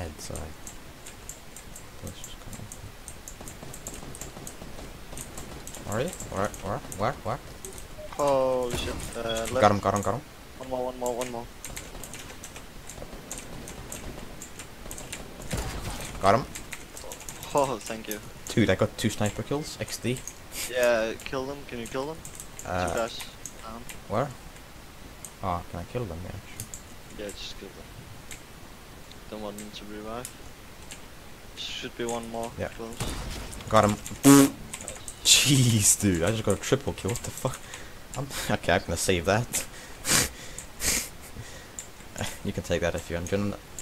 dead, so let's just go. Are you? Where? Holy shit. Left. Got him. One more. Got him. Oh, thank you. Dude, I got 2 sniper kills. XD. Yeah, kill them. Can you kill them? 2 guys down. Where? Oh, can I kill them? Yeah, sure. Yeah, just kill them. Don't want them to revive. Should be one more. Yeah. Close. Got him. Jeez, dude, I just got a triple kill. What the fuck? Okay, I'm gonna save that. You can take that if you want.